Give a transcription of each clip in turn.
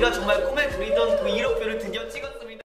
제가 정말 꿈에 그리던 그 1억뷰를 드디어 찍었습니다.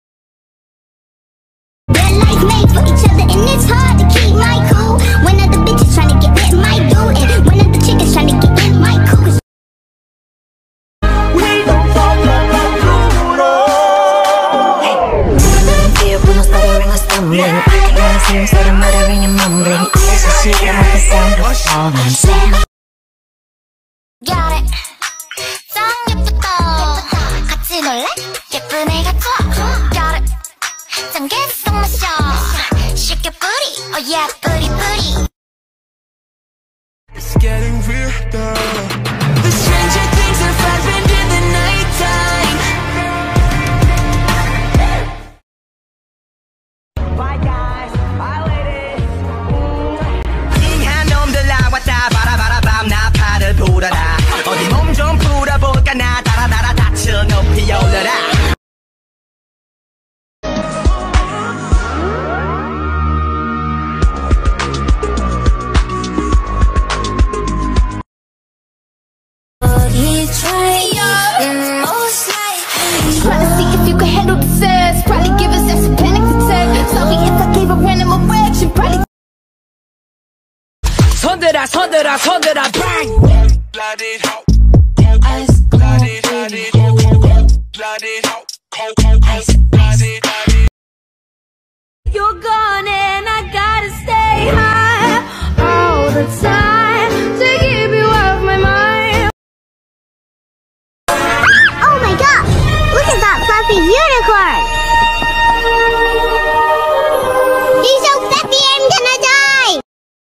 Got it. 짱 예쁘다. 같이 놀래? 예쁜 애가 좋아. Got it. 짱 개성 마셔. Shake your booty. Oh yeah, booty booty. It's getting weirder. The stranger things have happened in the nighttime. Bye guys, bye ladies. 잉한 놈들 나왔다 바라바라밤 나팔을 불어라. 어디 몸 좀 풀어볼까 나 달아달아 다쳐 높이 올려라. Try to see if you can handle the sass. Probably give us that some panic attack. Sorry if I gave a random erection. Probably. 손들아 손들아 손들아 bang. You're gone and I gotta stay high all the time to keep you off my mind. Oh my god! Look at that fluffy unicorn! He's so fluffy I'm gonna die!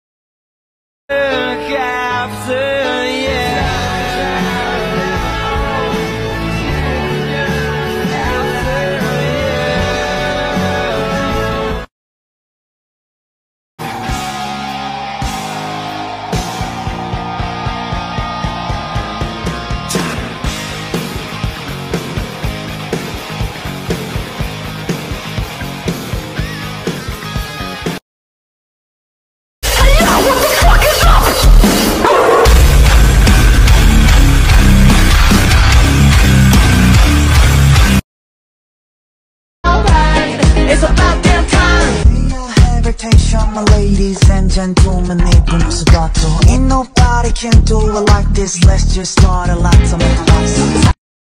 It's about damn time. My ladies and gentlemen, ain't nobody can do it like this. Let's just start a lot to make a lot.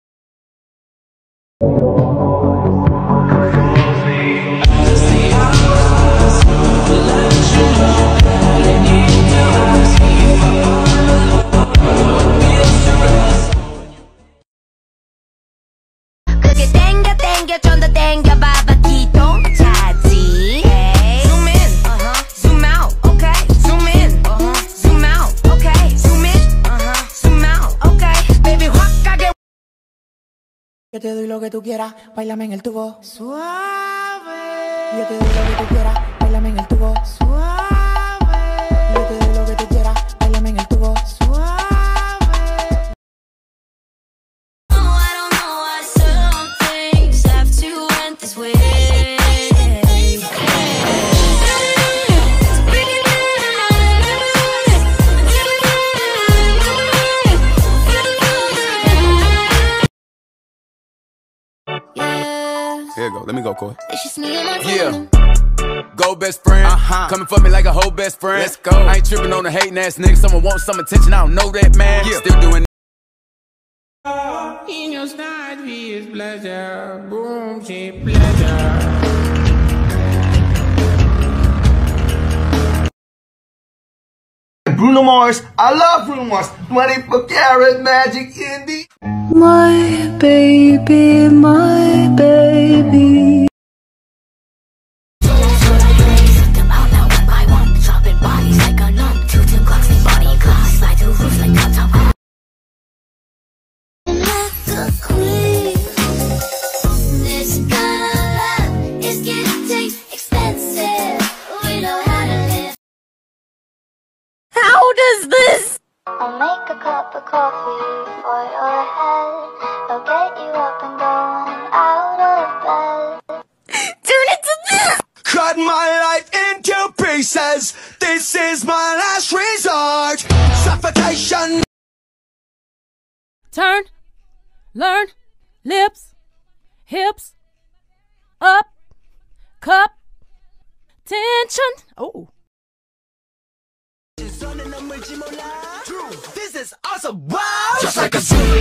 그게 땡겨 땡겨 좀 더 땡겨 봐봐 기동 차지. Zoom in, zoom out, okay. Zoom in, zoom out, okay. Zoom in, zoom out, okay. Baby 확 가게. Yo te doy lo que tú quieras, bailame en el tubo suave. Yo te doy lo que tú quieras, bailame en el tubo suave. Yo te doy lo que tú quieras, bailame en el tubo suave. Here you go. Let me go, Corey. It's just me and my Yeah. Go best friend. Coming for me like a whole best friend. Let's go. I ain't tripping on the hating ass nigga. Someone wants some attention. I don't know that, man. Yeah. Still doing. In your side, he is pleasure. Boom, she pleasure. Bruno Mars, I love Bruno Mars. 24 karat magic in the. My baby, my baby. How does this? I'll make a cup of coffee for your head. I'll get you up and going out of bed. Turn it to this! Cut my life into pieces. This is my last resort. Suffocation. Turn, learn, lips, hips, up, cup, tension. Oh. This is awesome. Wow. Just like a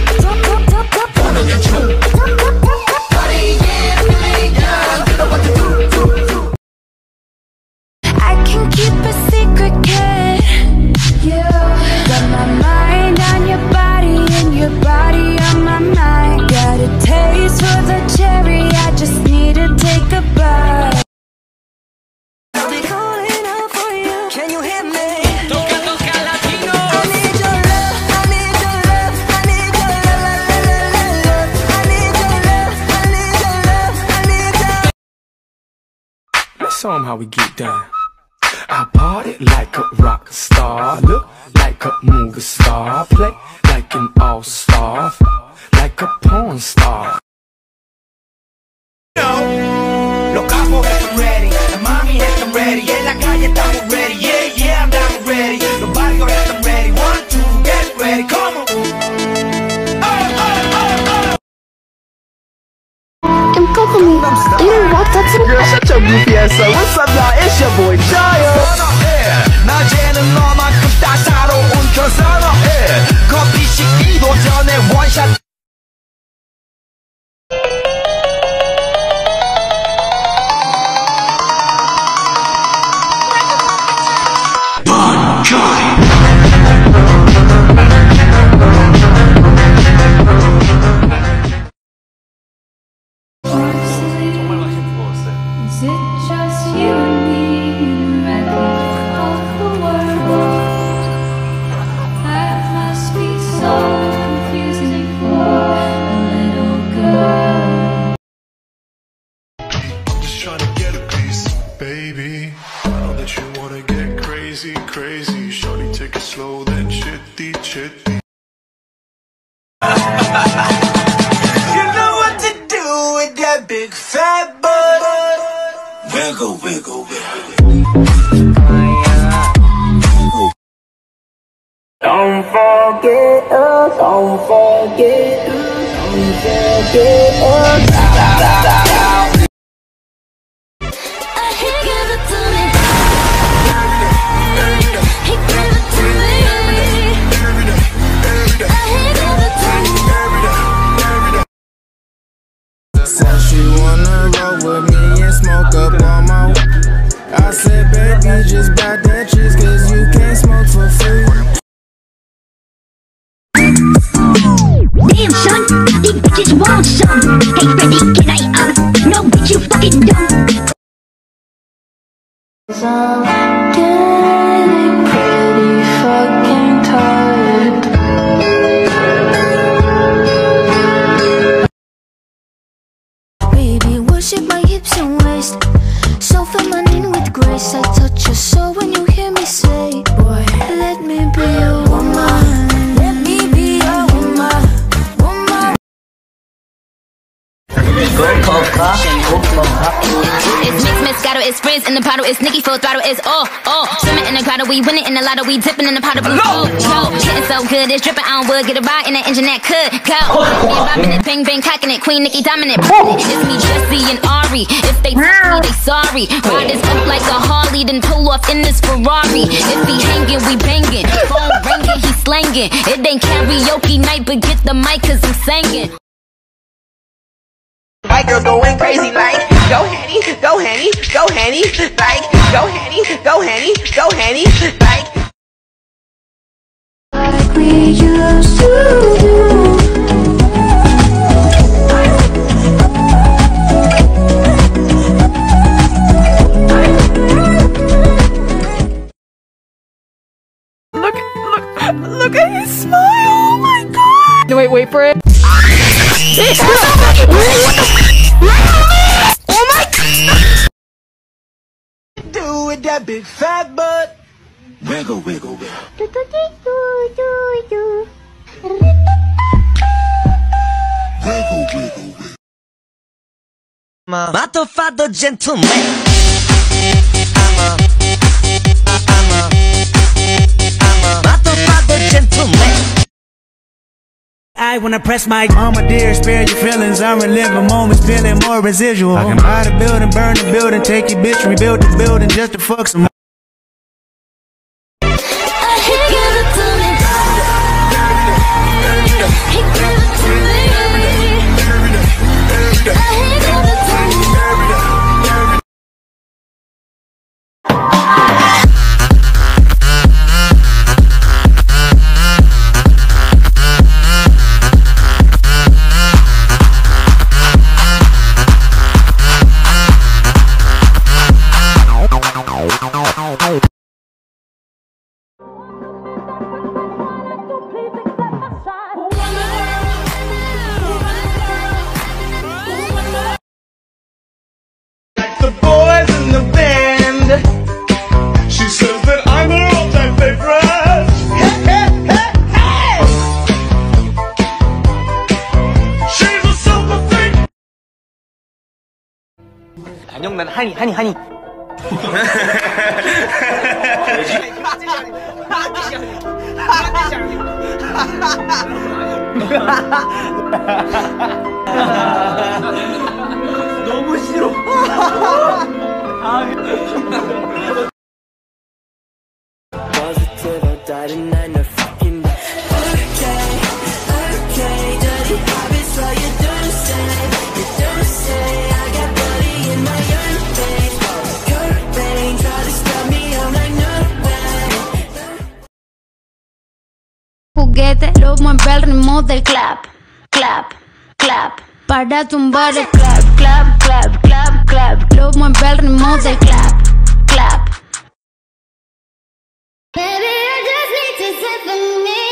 I can keep a secret, kid. Yeah. Got my mind on your body and your body on my mind. Got a taste for the cherry, I just need to take a bite. I'll be calling out for you. Can you hear me? Show 'em how we get down. I party like a rock star, look like a movie star, play like an all-star, like a porn star. Los capos están ready, la mami están ready, en la calle estamos ready, yeah, yeah, andamos ready. Los barrios están ready, 1, 2, get ready, come on. Girl, shut your goofy ass up. What's up, y'all? It's your boy, Giles. 낮에는 너만큼 따사로운 그 선어해 커피 식기도 전에 원샷 Is it just you and me in the wreckage of the world? That must be so confusing for a little girl. I'm just trying to get a piece, baby. I know that you wanna get crazy, crazy. Shorty, take it slow, then chitty, chitty. You know what to do with that big fat butt. Wiggle, wiggle, wiggle. Don't forget us, don't forget us, don't forget us. Give it to me. He give it to me. Said she wanna roll with me and smoke up on my. I said, baby, just buy that cheese, cause you can't smoke for free. Damn, son, these bitches want some. Hey, Freddy, can I, know what you fucking done? I'm getting pretty fucking tired. Baby, worship my hips and waist. So feminine with grace. I touch your soul when you hear me say, boy, let me be your woman. Let me be your woman. Woman. It's mixed Moscato, it's friends in the bottle, it's Nicki full throttle, it's all. Swimming in the grotto, we winning in the lotto, we dipping in the pot of blue. Getting so good, it's dripping on wood, get a ride in the engine that could go. Me bobbing it, bang bang cocking it, Queen Nicki dominant. It's me, Jesse and Ari. If they touch me, they sorry. Ride this up like a Harley, then pull off in this Ferrari. If he hanging, we banging. Phone ringing, he slanging. It ain't karaoke night, but get the mic, cause I'm singing. White girl going crazy like go Henny, go Henny, go Henny, like go Henny, go Henny, go Henny, like we used to do. Look at his smile. Oh my god. No, wait for it. oh my god! Do with that big fat butt. Wiggle, wiggle, wiggle. Wiggle, wiggle, wiggle. Mato fatto gentleman. Mato fatto gentleman. I wanna press my mama dear, spare your feelings. I'm reliving moments, feeling more residual. I can buy the building, burn the building, take your bitch, rebuild the building just to fuck some. The boys in the band. She says that I'm her all-time favorite. Hey, hey, hey, hey! She's a super freak. 안녕, 난 하니. 너무 싫어. Positive, I'll die tonight, no fucking okay, dirty habits, what you do say, I got bloody in my own face, curtain, try to stop me, I'm like no way. Juguete, lo mueve el ritmo del clap, clap, clap. Para tumbar el clap, clap, clap, clap, clap. Lo mueve el ritmo del clap, clap. Baby, I just need to sit for me.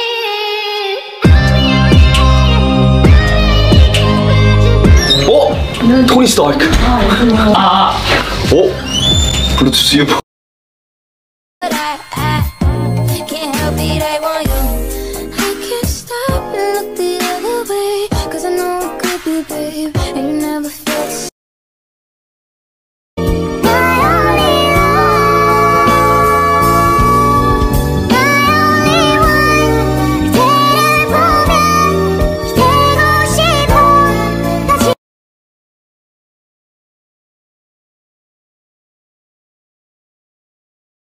어? 토니 스타크. 블루투스 이어폰. Can't help it, I want you.